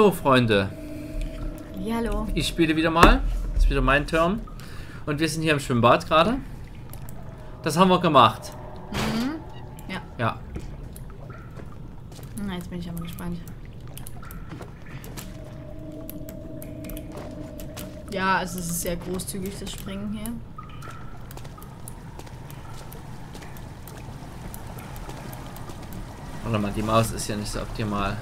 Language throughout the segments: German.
So, Freunde. Ja, hallo. Ich spiele wieder mal. Das ist wieder mein Turn. Und wir sind hier im Schwimmbad gerade. Das haben wir gemacht. Mhm. Ja. Ja. Na, jetzt bin ich aber gespannt. Ja, also es ist sehr großzügig, das Springen hier. Warte mal, die Maus ist ja nicht so optimal.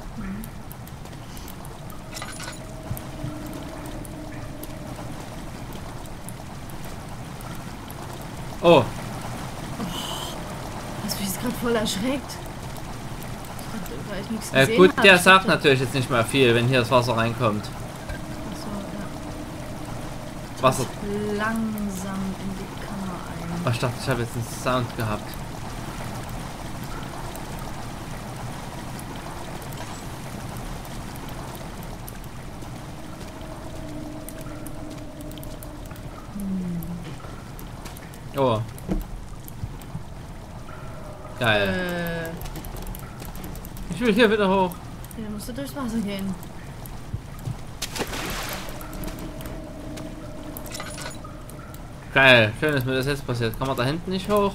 Oh. Hast du mich jetzt gerade voll erschreckt? Ich dachte, weil ich nichts gesehen Gut, hab. der Ich sagt dachte- natürlich jetzt nicht mehr viel, wenn hier das Wasser reinkommt. Ach so, ja. Wasser. Langsam in die Kammer ein. Oh, ich dachte, ich habe jetzt einen Sound gehabt. Oh. Geil. Ich will hier wieder hoch. Hier musst du durchs Wasser gehen. Geil. Schön, dass mir das jetzt passiert. Kann man da hinten nicht hoch?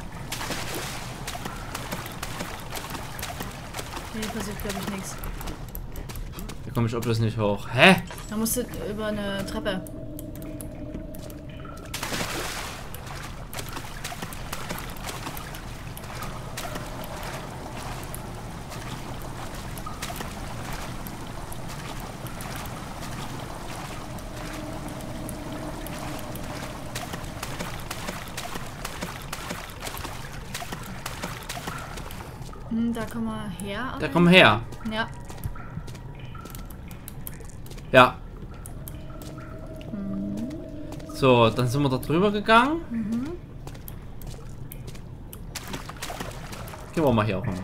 Hier passiert, glaube ich, nichts. Da komme ich auch bloß nicht hoch. Hä? Da musst du über eine Treppe. Da kommen wir her. Da komm her. Ja. Ja. So, dann sind wir da drüber gegangen. Gehen wir mal hier auch hin.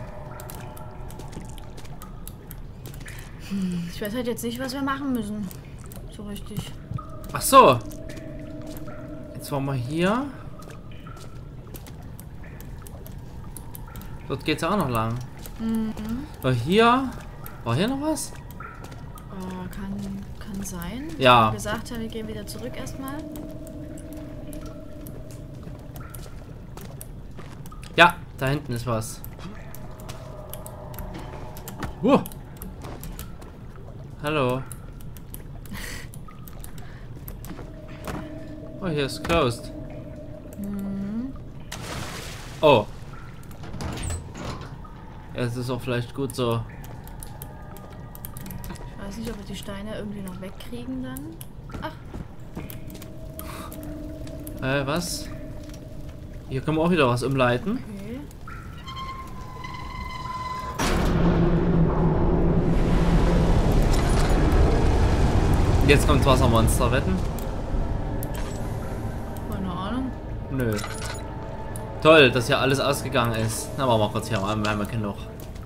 Ich weiß halt jetzt nicht, was wir machen müssen. So richtig. Ach so. Jetzt waren wir hier. Dort geht's auch noch lang. Hier. War hier noch was? Kann sein. Ja. Wie gesagt, wir gehen wieder zurück erstmal. Ja, da hinten ist was. Hallo. Oh, hier ist closed. Oh. Ja, es ist auch vielleicht gut so. Ich weiß nicht, ob wir die Steine irgendwie noch wegkriegen dann. Ach, Was? Hier können wir auch wieder was umleiten. okay. Jetzt kommt Wassermonster, wetten? Keine Ahnung. Nö. Toll, dass hier alles ausgegangen ist. Na, machen wir kurz hier mal, wir haben ja genug.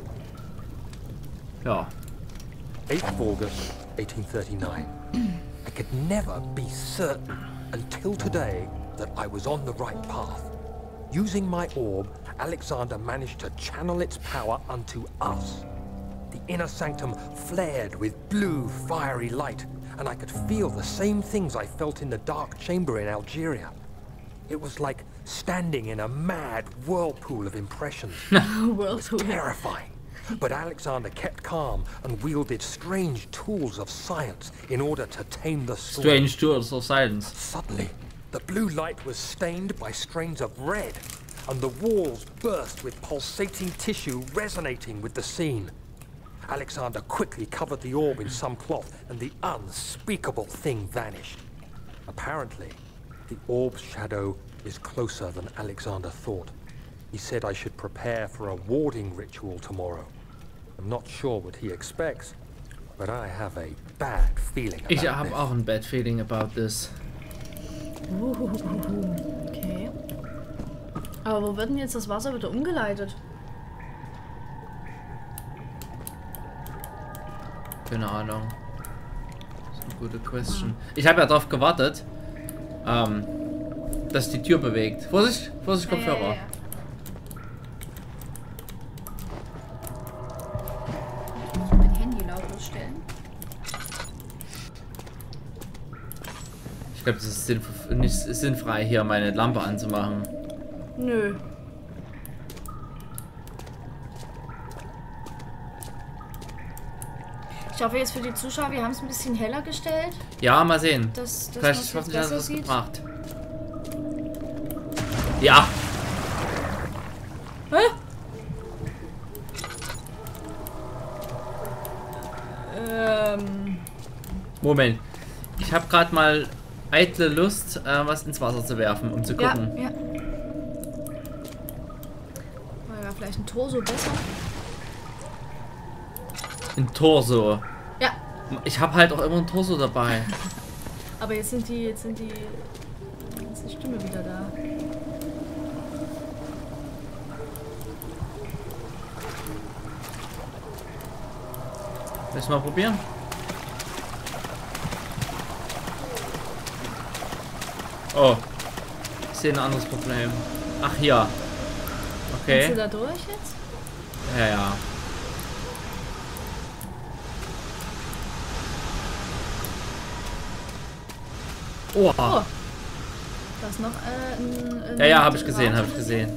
Ja. 8th August, 1839. I could never be certain until today that I was on the right path. Using my orb, Alexander managed to channel its power unto us. The inner sanctum flared with blue, fiery light, and I could feel the same things I felt in the dark chamber in Algeria. It was like standing in a mad whirlpool of impressions. Whirlpool. Terrifying. But Alexander kept calm and wielded strange tools of science in order to tame the storm. Strange Tools of Science. Suddenly, the blue light was stained by strains of red, and the walls burst with pulsating tissue resonating with the scene. Alexander quickly covered the orb in some cloth, and the unspeakable thing vanished. Apparently, the orb's shadow is closer than Alexander thought. He said I should prepare for a warding ritual tomorrow. I'm not sure what he expects, but I have a bad feeling about Ich this. habe auch ein bad feeling about this. Okay. Aber wo wird denn jetzt das Wasser wieder umgeleitet? Keine Ahnung. Das ist eine gute Question. Ich habe ja darauf gewartet, dass die Tür bewegt. Vorsicht, Vorsicht, Kopfhörer. Ja. Ich muss mein Handy lautlos stellen. Ich glaube, das ist nicht sinnfrei, hier meine Lampe anzumachen. Nö. Ich hoffe jetzt für die Zuschauer, wir haben es ein bisschen heller gestellt. Ja, mal sehen. Dass Vielleicht man's hoffentlich hat besser es was sieht. gebracht. Ja. Hä? Moment. Ich habe gerade mal eitle Lust, was ins Wasser zu werfen, um zu gucken. Ja. War vielleicht ein Torso besser. Ein Torso. Ja. Ich habe halt auch immer ein Torso dabei. Aber jetzt ist die Stimme wieder da. Willst du mal probieren? Oh. Ich sehe ein anderes Problem. Ach ja. Okay. Kannst du da durch jetzt? Ja, ja. Oh. Oh. Da ist noch ein Ja, habe ich gesehen, habe ich gesehen.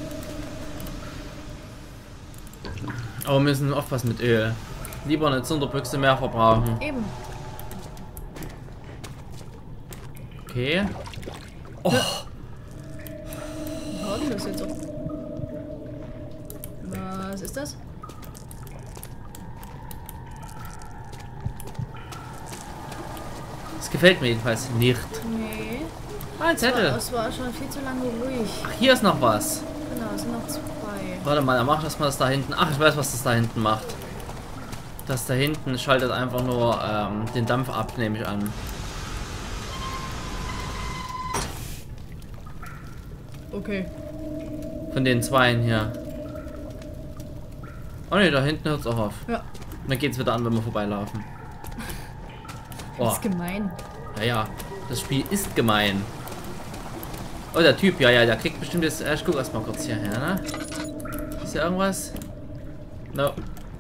Aber wir müssen aufpassen mit Öl. Lieber eine Zunderbüchse mehr verbrauchen. Eben. Okay. Oh. Was ist das jetzt so? Was ist das? Das gefällt mir jedenfalls nicht. Nee. Ein Zettel. Es war schon viel zu lange ruhig. Ach, hier ist noch was. Genau, es sind noch 2. Warte mal, dann mach das mal das da hinten. Ach, ich weiß, was das da hinten macht. Das da hinten schaltet einfach nur den Dampf ab, nehme ich an. Okay. Von den zweien hier. Oh ne, da hinten hört es auch auf. Ja. Und dann geht es wieder an, wenn wir vorbeilaufen. Das Oh, ist gemein. ja, das Spiel ist gemein. Oh, der Typ, ja, der kriegt bestimmt jetzt. Ich guck erstmal kurz hier her, ne? Ist hier irgendwas? No.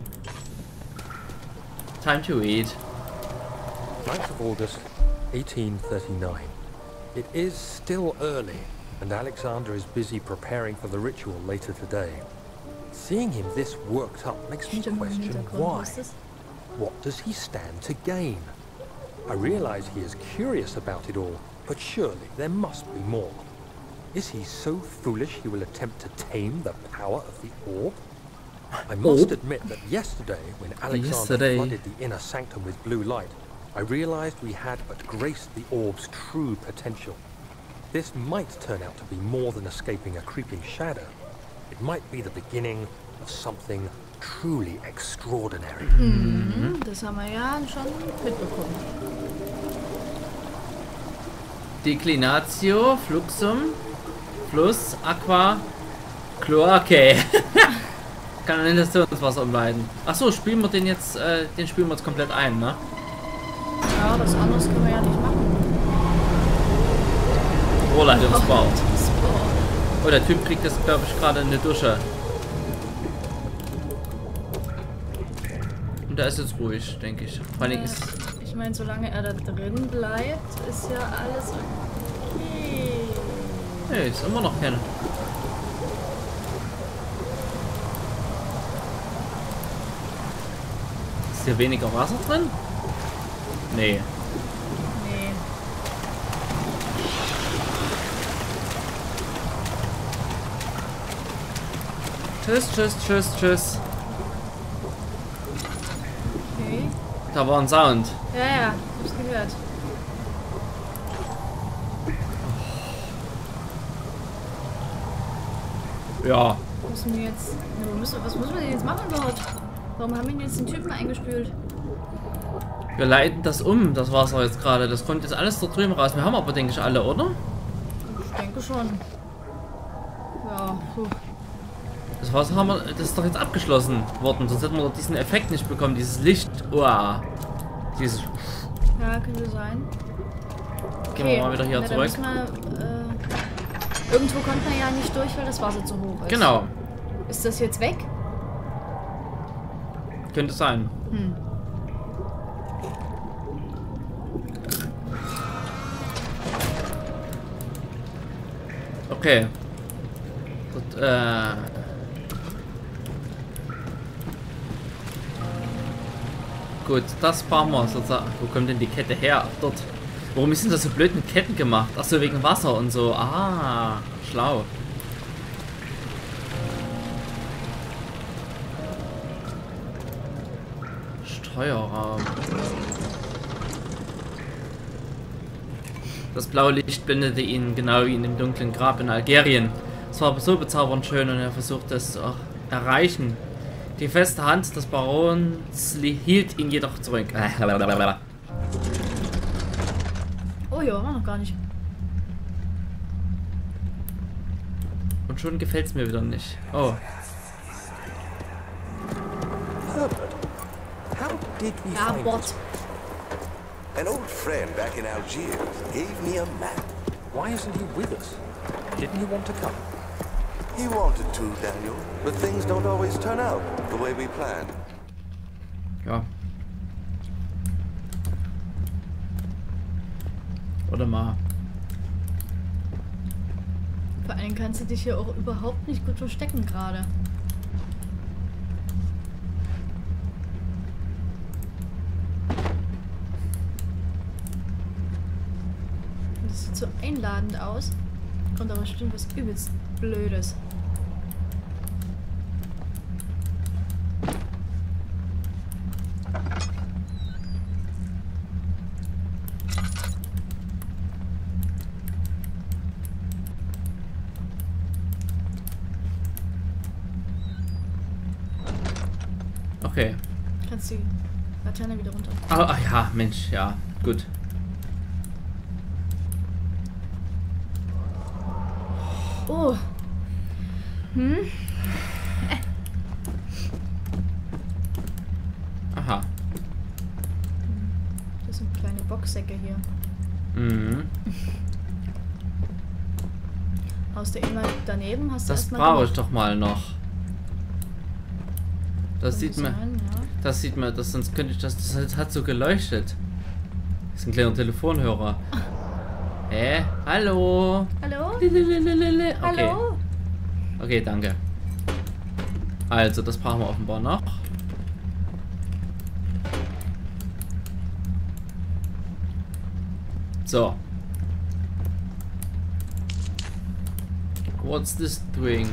Time to eat. 9th of August, 1839. It is still early, and Alexander is busy preparing for the ritual later today. Seeing him this worked up makes me Stimme im question Hintergrund, why. was ist das? What does he stand to gain? I realize he is curious about it all, but surely there must be more. Is he so foolish he will attempt to tame the power of the orb? I must admit that yesterday, when Alexander flooded the inner sanctum with blue light, I realized we had but graced the orb's true potential. This might turn out to be more than escaping a creeping shadow. It might be the beginning of something truly extraordinary. Mhm, das haben wir ja schon mitbekommen. Declinatio, Fluxum, Fluss, Aqua, Cloacae. Kanalisationswasser umleiten. Achso, spielen wir den jetzt, den spielen wir jetzt komplett ein, ne? Ja, was anderes können wir ja nicht machen. Rohrleitungsbau. Oh, der Typ kriegt jetzt, glaube ich, gerade eine Dusche. Und da ist jetzt ruhig, denke ich. Vor allem ist. Ich meine, solange er da drin bleibt, ist ja alles okay. Nee, ist immer noch keine. Ist hier weniger Wasser drin? Nee. Nee. Tschüss, tschüss, tschüss, tschüss. Okay. Da war ein Sound. Ja, ich hab's gehört. Ja. Müssen wir jetzt. Was müssen wir denn jetzt machen überhaupt? Warum haben wir denn jetzt den Typen eingespült? Wir leiten das um, das Wasser jetzt gerade. Das kommt jetzt alles da drüben raus. Wir haben aber, denke ich, alle, oder? Ich denke schon. Ja, puh. Das Wasser haben wir, das ist doch jetzt abgeschlossen worden. Sonst hätten wir doch diesen Effekt nicht bekommen. Dieses Licht. Uah. Dieses. Ja, könnte sein. Gehen wir mal wieder hier na, zurück. dann müssen wir, irgendwo kommt man ja nicht durch, weil das Wasser zu hoch ist. Genau. Ist das jetzt weg? Könnte sein. Okay. Gut, gut, das brauchen wir sozusagen. Wo kommt denn die Kette her? Ach, dort. Warum ist denn das so blöd mit Ketten gemacht? Achso, wegen Wasser und so. Ah, schlau. Steuerraum. Das blaue Licht blendete ihn genau wie in dem dunklen Grab in Algerien. Es war so bezaubernd schön und er versuchte es zu erreichen. Die feste Hand des Barons hielt ihn jedoch zurück. Oh ja, war noch gar nicht. Und schon gefällt es mir wieder nicht. Oh. Herbert, how did we Ja, find Bot. this? An old friend back in Algiers gave me a map. Why isn't he with us? Didn't he want to come? He wanted to, Daniel, but things don't always turn out the way we planned. Ja. Oder mal. Vor allem kannst du dich hier auch überhaupt nicht gut verstecken gerade. Das sieht so einladend aus. Kommt aber bestimmt was übelst Blödes. Okay. Kannst die Laterne wieder runter. Ah, ja, Mensch, ja. Gut. Oh. Hm? Aha. Das sind kleine Boxsäcke hier. Mhm. Aus der immer daneben hast du Das erstmal. brauche ich doch mal noch. Das sieht man. Sein, ja. Das sieht man, das, sonst könnte ich das. Das hat so geleuchtet. Das ist ein kleiner Telefonhörer. Hä? Hallo? Hallo? Okay. Hallo? Okay, danke. Also, das brauchen wir offenbar noch. So. What's this doing?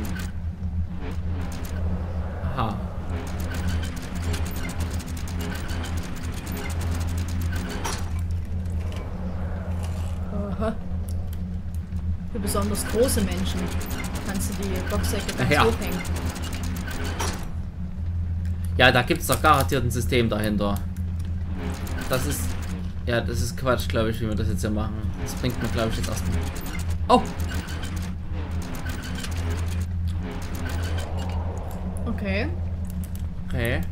Aha. Aha. Für besonders große Menschen kannst du die Boxsäcke ganz Ja. hochhängen. Ja, da gibt es doch garantiert ein System dahinter. Das ist... Ja, das ist Quatsch, glaube ich, wie wir das jetzt hier machen. Das bringt mir, glaube ich, jetzt erstmal... Oh! Okay. Okay.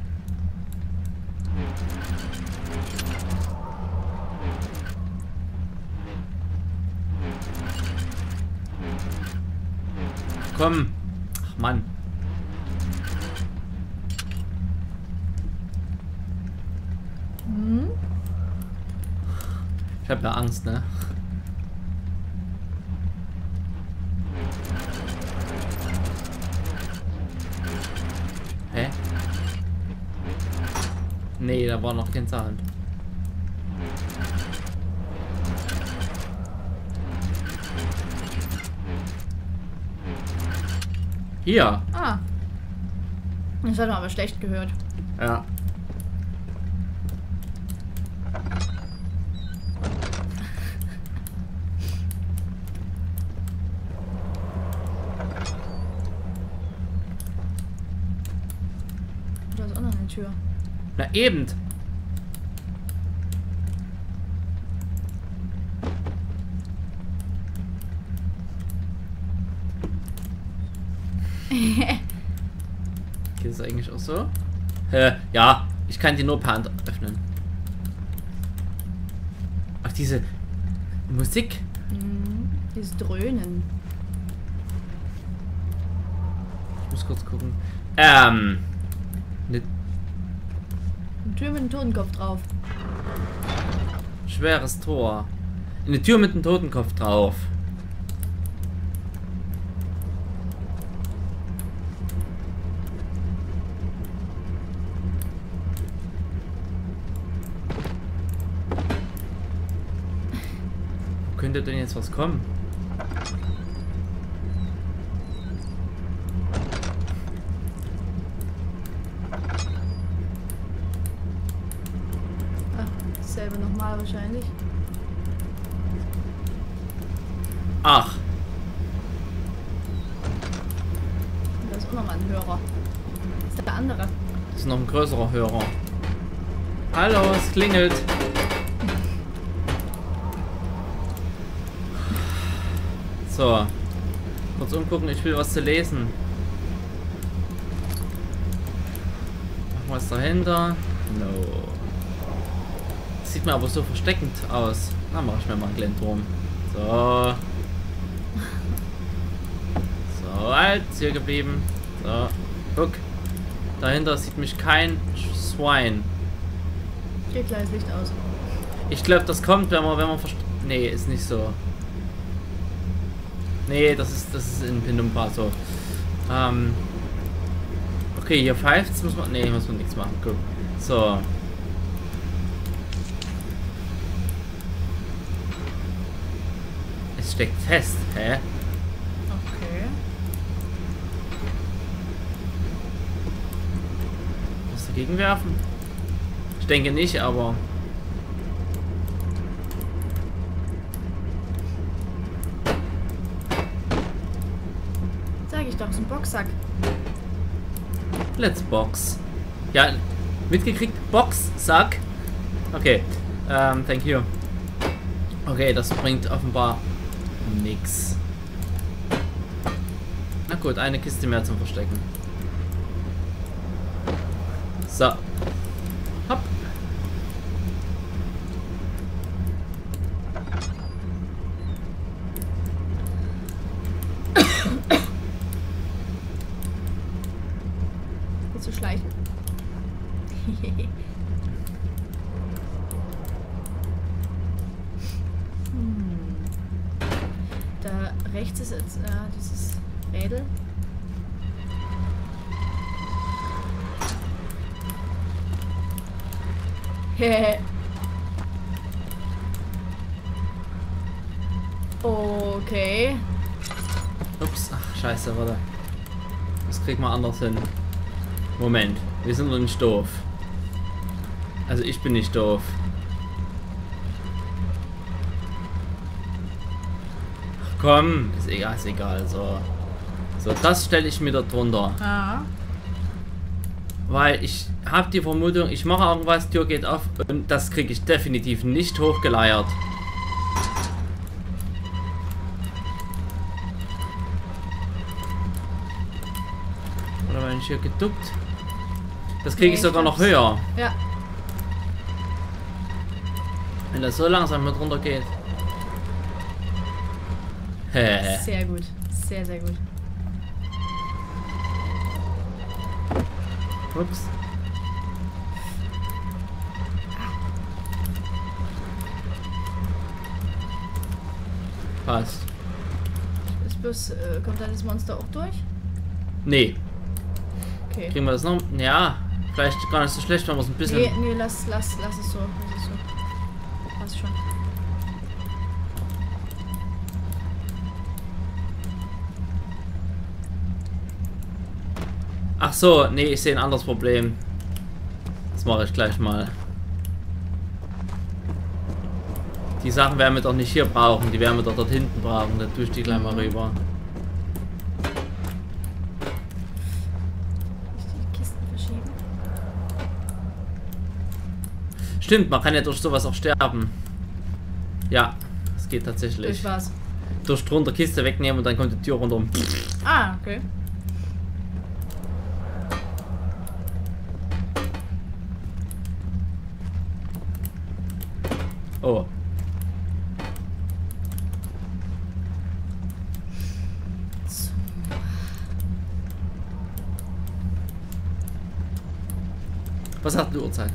Komm. Ach, Mann. Hm? Ich habe ja Angst, ne? Hä? Nee, da war noch kein Sound. Hier. Ah. Das hat man aber schlecht gehört. Ja. Da ist auch noch eine Tür. Na eben. Geht es eigentlich auch so? Ja, ich kann die nur per Hand öffnen. Ach, diese Musik. Mhm. Dieses Dröhnen. Ich muss kurz gucken. Eine Eine Tür mit einem Totenkopf drauf. schweres Tor. Eine Tür mit einem Totenkopf drauf. könnte denn jetzt was kommen? Ach, dasselbe nochmal wahrscheinlich. Ach. Und da ist auch nochmal ein Hörer. Das ist der andere. Das ist noch ein größerer Hörer. Hallo, es klingelt. So. Kurz umgucken, ich will was zu lesen. Machen wir es dahinter. No. Das sieht mir aber so versteckend aus. Na, mache ich mir mal einen kleinen Turm. So. So, halt, hier geblieben. So, guck. Dahinter sieht mich kein Schwein. Geht gleich Licht aus. Ich glaube, das kommt, wenn man nee, ist nicht so. Nee, das ist in Penumbra so. Okay, hier pfeift's, muss man nichts machen. Guck. So. Es steckt fest, hä? Okay. Was dagegen werfen? Ich denke nicht, aber. Sag ich doch, so ein Boxsack. Let's box. Ja, mitgekriegt? Boxsack. Okay. Thank you. Okay, das bringt offenbar nix. Na gut, eine Kiste mehr zum Verstecken. So. Hopp. Willst du schleichen? Da rechts ist jetzt dieses Rädel. Okay. Ups, ach scheiße, warte. Das kriegt man anders hin. Moment, wir sind doch nicht doof. Also ich bin nicht doof. Ach komm, ist egal, so. So, das stelle ich mir da drunter. Ah. Weil ich habe die Vermutung, ich mache irgendwas, Tür geht auf und das kriege ich definitiv nicht hochgeleiert. Oder wenn ich hier geduckt. Das kriege ich sogar noch höher. Ja. Wenn das so langsam mit runter geht. Hä? Sehr gut. Sehr, sehr gut. Ups. Passt. Ist bloß, kommt da das Monster auch durch? Nee. Okay. Kriegen wir das noch? Ja. Vielleicht gar nicht so schlecht, wenn wir es ein bisschen. Nee, lass es so. Lass es so. Passt schon. Ach so, nee, ich sehe ein anderes Problem. Das mache ich gleich mal. Die Sachen werden wir doch nicht hier brauchen, die werden wir doch dort hinten brauchen. Da tue ich die gleich mal rüber. Die Kisten verschieben. Stimmt, man kann ja durch sowas auch sterben. Ja, das geht tatsächlich. Durch was? Durch drunter Kiste wegnehmen und dann kommt die Tür runter. Ah, okay. Oh. Was sagt die Uhrzeit?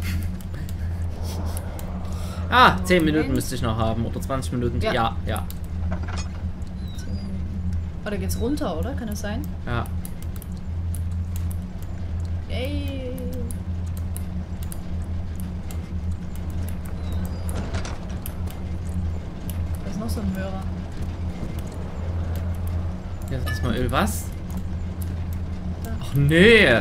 Ah, 10 Minuten müsste ich noch haben. Oder 20 Minuten. Ja. Ja. 10 Minuten. Oh, da geht's runter, oder? Kann das sein? Ja. Ey. Da ist noch noch so ein Hörer. Jetzt ist mal Öl, was? Ach nee.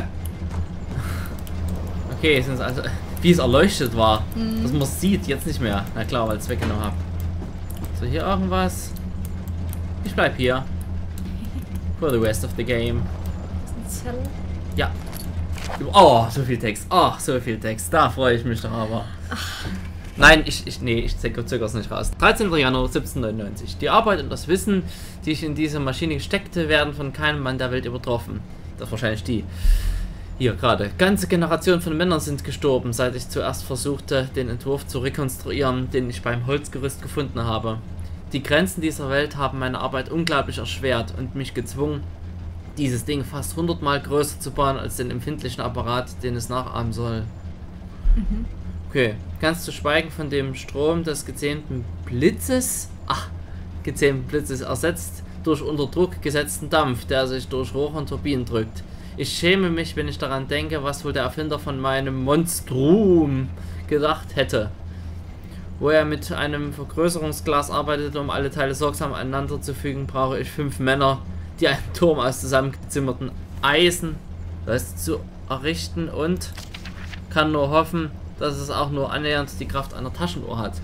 Okay, es ist also, wie es erleuchtet war. Dass man es sieht, jetzt nicht mehr. Na klar, weil ich es weggenommen habe. So, hier irgendwas. Ich bleib hier. For the rest of the game. Das ist ein Zettel. Ja. Oh, so viel Text. Oh, so viel Text. Da freue ich mich doch aber. Nein, ich zögere es nicht raus. 13. Januar 1799. Die Arbeit und das Wissen, die ich in diese Maschine steckte, werden von keinem Mann der Welt übertroffen. Das ist wahrscheinlich die. Hier gerade. Ganze Generationen von Männern sind gestorben, seit ich zuerst versuchte, den Entwurf zu rekonstruieren, den ich beim Holzgerüst gefunden habe. Die Grenzen dieser Welt haben meine Arbeit unglaublich erschwert und mich gezwungen, dieses Ding fast 100-mal größer zu bauen als den empfindlichen Apparat, den es nachahmen soll. Okay, ganz zu schweigen von dem Strom des gezähmten Blitzes, ersetzt durch unter Druck gesetzten Dampf, der sich durch Rohre und Turbinen drückt. Ich schäme mich, wenn ich daran denke, was wohl der Erfinder von meinem Monstrum gedacht hätte. Wo er mit einem Vergrößerungsglas arbeitete, um alle Teile sorgsam aneinander zu fügen, brauche ich 5 Männer, die einen Turm aus zusammengezimmerten Eisen zu errichten und kann nur hoffen, dass es auch nur annähernd die Kraft einer Taschenuhr hat.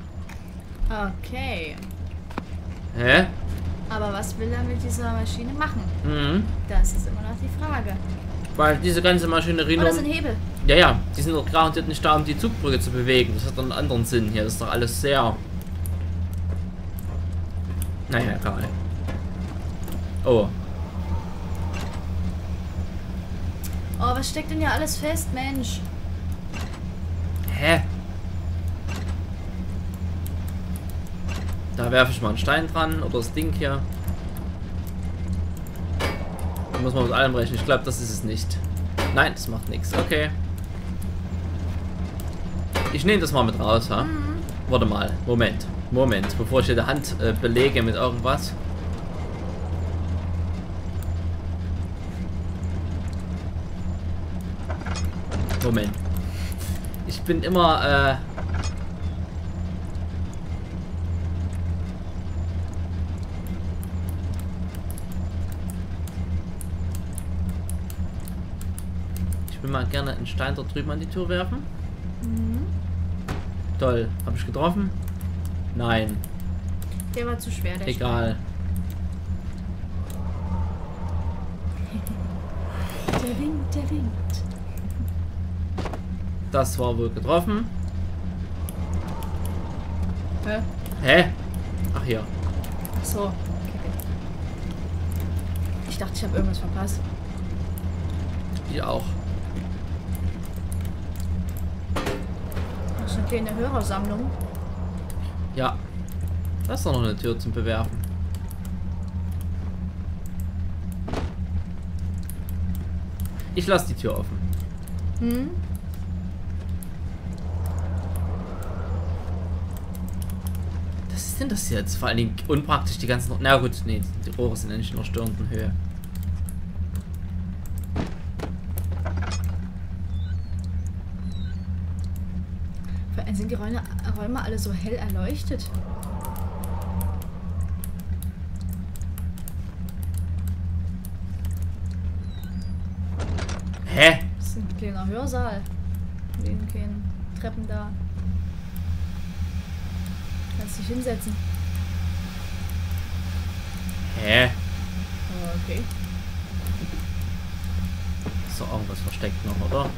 Okay. Hä? Aber was will er mit dieser Maschine machen? Mhm. Das ist immer noch die Frage. Weil diese ganze Maschinerie Oh, das sind Hebel. Ja, die sind doch garantiert nicht da, um die Zugbrücke zu bewegen. Das hat doch einen anderen Sinn hier. Das ist doch alles sehr... Naja, egal. Oh. Oh, was steckt denn ja alles fest, Mensch? Hä? Da werfe ich mal einen Stein dran oder das Ding hier. Da muss man mit allem rechnen. Ich glaube, das ist es nicht. Nein, das macht nichts. Okay. Ich nehme das mal mit raus, ha? Warte mal. Moment. Bevor ich hier die Hand belege mit irgendwas. Moment. Ich bin immer, ich will mal gerne einen Stein dort drüben an die Tür werfen. Toll. Habe ich getroffen? Nein. Der war zu schwer, der Egal. Stein. Der winkt, der winkt. Das war wohl getroffen. Hä? Hä? Ach hier. Ach so. Okay. Ich dachte, ich habe irgendwas verpasst. Ich auch. Das ist eine kleine Hörersammlung. Ja. Da ist doch noch eine Tür zum Bewerfen. Ich lasse die Tür offen. Hm? Was ist denn das jetzt? Vor allen Dingen unpraktisch die ganzen... Na gut, nee, die Rohre sind ja nicht in der störenden Höhe. Vor allem sind die Räume alle so hell erleuchtet. Hä? Das ist ein kleiner Hörsaal. Wegen keinen Treppen da. Kannst dich hinsetzen. Hä? Oh, okay. Ist doch irgendwas versteckt noch, oder?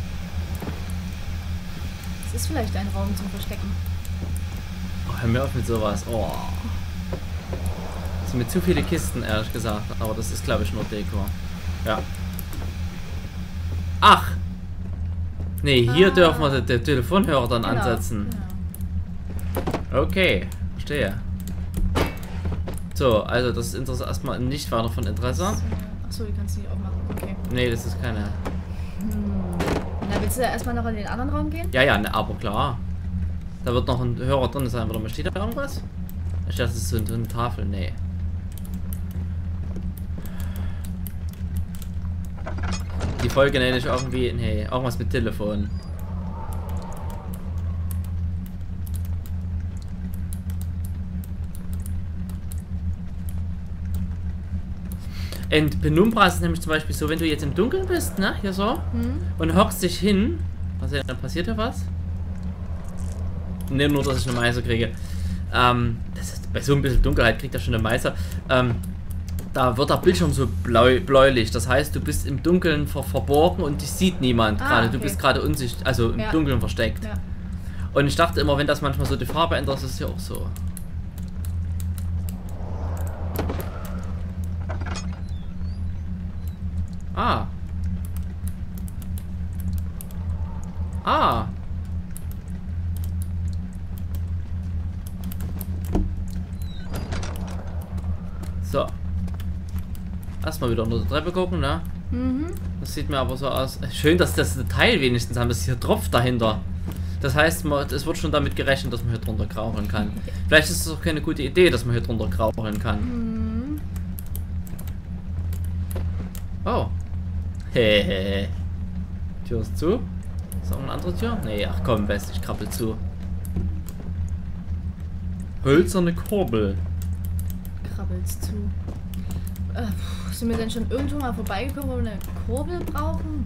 Es ist vielleicht ein Raum zum Verstecken. Oh, hör mir auf mit sowas. Oh. Das sind mir zu viele Kisten, ehrlich gesagt. Aber das ist, glaube ich, nur Deko. Ja. Ach! Nee, hier dürfen wir den Telefonhörer dann Genau, ansetzen. genau. Okay, verstehe. So, also das ist erstmal nicht weiter von Interesse. Achso, die kannst du nicht aufmachen. Okay. Nee, das ist keine... Na, willst du erstmal noch in den anderen Raum gehen? Ja, ne, aber klar. Da wird noch ein Hörer drin sein. Warte mal, steht da irgendwas? Ich dachte, das ist so eine Tafel. Nee. Die Folge nenne ich irgendwie... Nee, irgendwas mit Telefon. In Penumbra ist es nämlich zum Beispiel so, wenn du jetzt im Dunkeln bist, ne, hier so, und hockst dich hin, was dann passiert ja was? Ne, nur, dass ich eine Meiser kriege. Das ist, bei so ein bisschen Dunkelheit kriegt er schon eine Meiser. Da wird der Bildschirm so bläulich. Das heißt, du bist im Dunkeln verborgen und dich sieht niemand gerade. Okay. Du bist gerade unsichtbar, also im Dunkeln versteckt. Ja. Und ich dachte immer, wenn das manchmal so die Farbe ändert, ist es ja auch so. Ah. Ah. So. Erstmal wieder unter der Treppe gucken, ne? Das sieht mir aber so aus. Schön, dass das Detail wenigstens haben. Das ist hier Tropf dahinter. Das heißt, es wird schon damit gerechnet, dass man hier drunter krauchen kann. Vielleicht ist es auch keine gute Idee, dass man hier drunter krauchen kann. Oh. Hehehe. Tür ist zu. Ist auch eine andere Tür? Nee, ach komm, West, ich krabbel zu. Hölzerne Kurbel. Krabbelst zu. Sind wir denn schon irgendwo mal vorbeigekommen, wo wir eine Kurbel brauchen?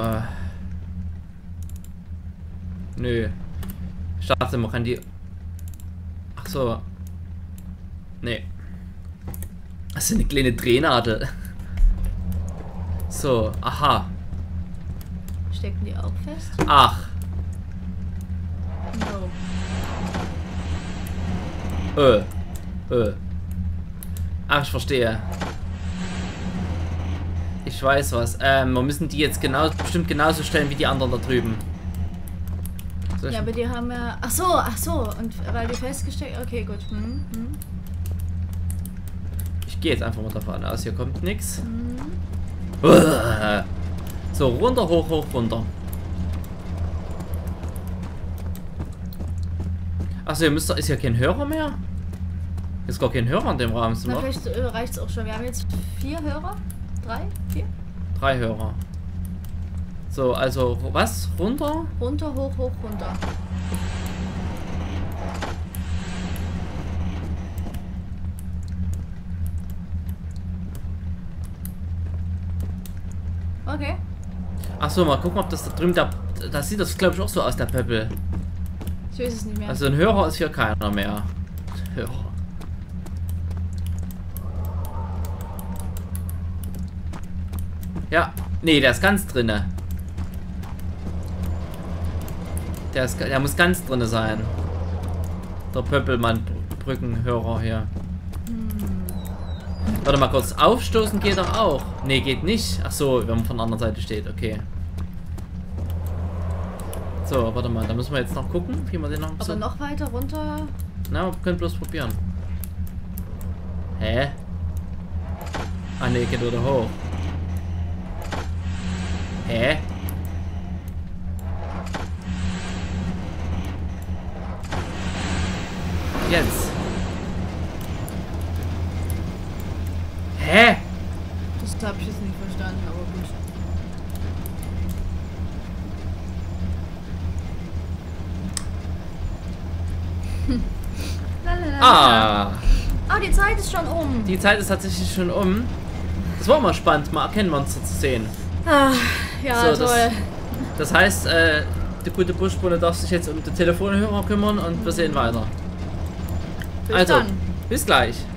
Nö. Ich dachte, man kann die... Ach so. Nee. Das ist eine kleine Drehnadel. So, aha. Stecken die auch fest? Ach. No. Ach, ich verstehe. Ich weiß was. Wir müssen die jetzt bestimmt genauso stellen wie die anderen da drüben. Ja, aber die haben ja... Ach so. Und weil die festgesteckt... Okay, gut. Ich gehe jetzt einfach mal davon aus, hier kommt nichts. So, runter, hoch, hoch, runter. Achso, ist ja kein Hörer mehr? Ist gar kein Hörer in dem Raum. Na, vielleicht reicht es auch schon. Wir haben jetzt 4 Hörer? 3? 4? 3 Hörer. So, also, was? Runter? Runter, hoch, hoch, runter. Okay. Achso, mal gucken, ob das da drüben, da sieht das, glaube ich, auch so aus, der Pöppel. Ich weiß es nicht mehr. Also ein Hörer ist hier keiner mehr. Hörer. Ja, nee, der ist ganz drinne. Der muss ganz drinne sein. Der Pöppelmann-Brückenhörer hier. Warte mal kurz, aufstoßen geht doch auch. Nee, geht nicht. Ach so, wenn man von der anderen Seite steht, okay. So, warte mal, da müssen wir jetzt noch gucken, wie man den noch... Aber noch weiter runter? Na, wir können bloß probieren. Hä? Ah ne, geht wieder hoch. Hä? Jetzt. Hä? Das habe ich jetzt nicht verstanden, aber gut. Ah! Ah, die Zeit ist schon um. Die Zeit ist tatsächlich schon um. Das war mal spannend, mal Erkennmonster zu sehen. Ah, ja, so, toll. Das heißt, die gute Buschbulle darf sich jetzt um den Telefonhörer kümmern und wir sehen weiter. Bis dann. Bis gleich.